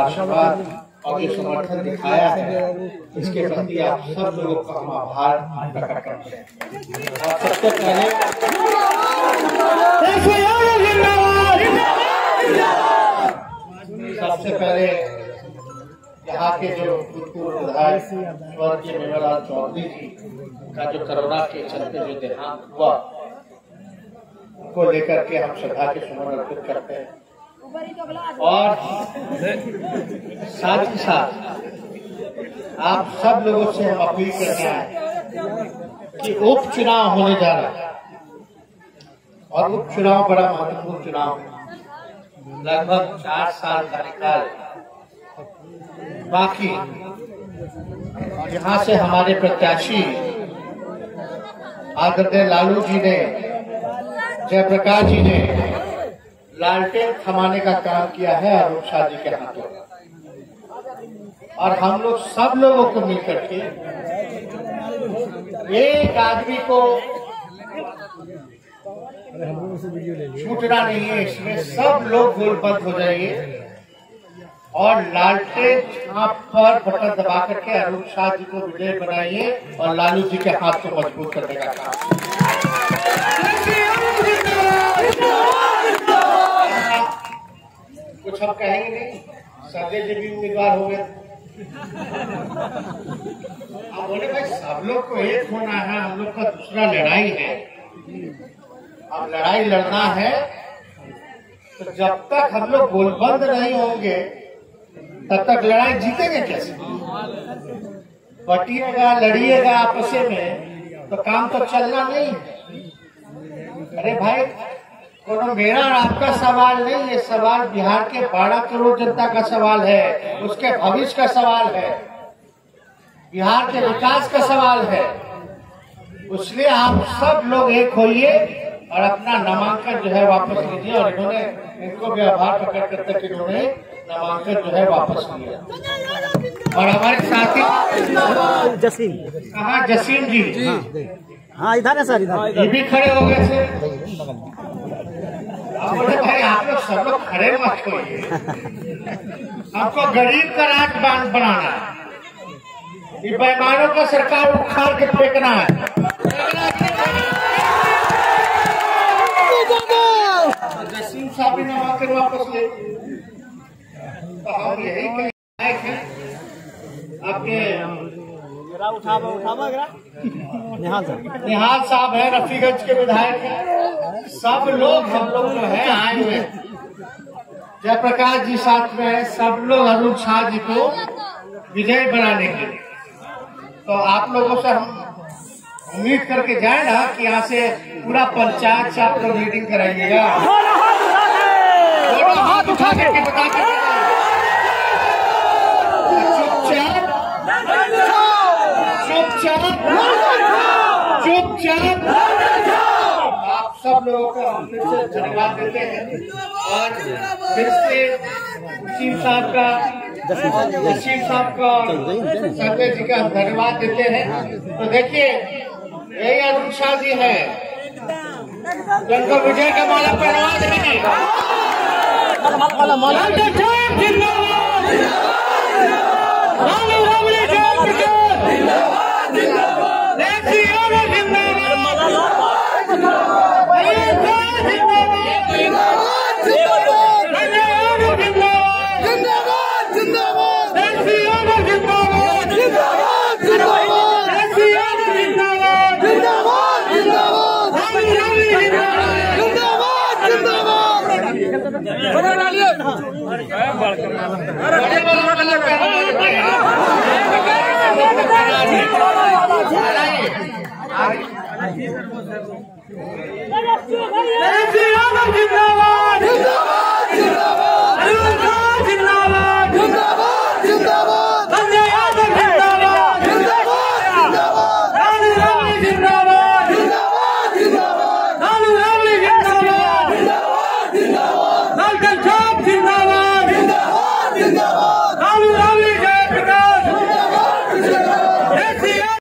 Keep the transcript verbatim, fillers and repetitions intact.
आशीर्वाद और जो समर्थन दिखाया है इसके प्रति आप सब लोगों का हम आभार प्रकट करते हैं। और सबसे पहले सबसे पहले यहाँ के जो भूतपूर्व विधायक स्वर्गीय मेवालाल चौधरी जी का जो कोरोना के चलते जो देहांत हुआ को लेकर के हम श्रद्धा के सुमन अर्पित करते हैं। और साथ ही साथ आप सब लोगों से हम अपील करते हैं कि उपचुनाव होने जा रहा है और उपचुनाव बड़ा महत्वपूर्ण चुनाव है। लगभग चार साल कार्यकाल बाकी यहाँ से हमारे प्रत्याशी आदरणीय लालू जी ने, जयप्रकाश जी ने लालटेन थमाने का काम किया है अरुण शाह जी के हाथों, और हम लोग सब लोगों को मिलकर के एक आदमी को छूटना नहीं है, इसमें सब लोग गोलबंद हो जाएंगे और लालटेन छाप पर बटन दबा करके अरुण शाह जी को विजय बनाइए और लालू जी के हाथ को मजबूत करने का काम। कुछ हम कहेंगे नहीं, संजय जी भी उम्मीदवार हो गए। अब बोले भाई सब लोग को एक होना है, हम लोग का दूसरा लड़ाई है। अब लड़ाई लड़ना है तो जब तक हम लोग गोलबंद नहीं होंगे तब तक लड़ाई जीतेंगे कैसे? बटिएगा, लड़िएगा आपस में तो काम तो चलना नहीं है। अरे भाई कोनो मेरा और आपका सवाल नहीं, ये सवाल बिहार के बारह करोड़ जनता का सवाल है, उसके भविष्य का सवाल है, बिहार के विकास का सवाल है। इसलिए आप सब लोग एक होइए और अपना नामांकन जो है वापस लीजिए। और इन्होंने, इनको भी आभार प्रकट करते हैं कि इन्होंने नामांकन जो है वापस लिया। और हमारे साथी जसीम, कहाँ जसीम जी? हाँ इधर है सर, इधर ये भी खड़े हो गए थे। बोले भाई आप लोग सब लोग खड़े मत होइए, हमको गरीब का राज बांध बनाना है, ये बेईमानों का सरकार उखाड़ के फेंकना है। जसीम साहब भी नामांकन वापस ले, तो हम यही विधायक हैं आपके उठावा उठावा निहाल साहब, निहाल साहब है, रफीगंज के विधायक हैं। सब लोग हम लोग जो है आए हुए, जयप्रकाश जी साथ में है, सब लोग अरुण शाह जी को विजय बनाने के लिए। तो आप लोगों से हम उम्मीद करके जाए ना कि यहाँ से पूरा पंचायत से आप लोग मीटिंग कराइएगा। हाथ उठा करके बता कर चुपचाप चुपचाप चुपचाप आप सब लोगों को हम फिर से धन्यवाद देते हैं। और फिर से जसीम साहब का जसीम साहब का संजय जी का धन्यवाद देते हैं। तो देखिए यही अरुण शाह जी है जिनको विजय का माला पहनवा देंगे। जिंदाबाद जिंदाबाद जिंदाबाद जिंदाबाद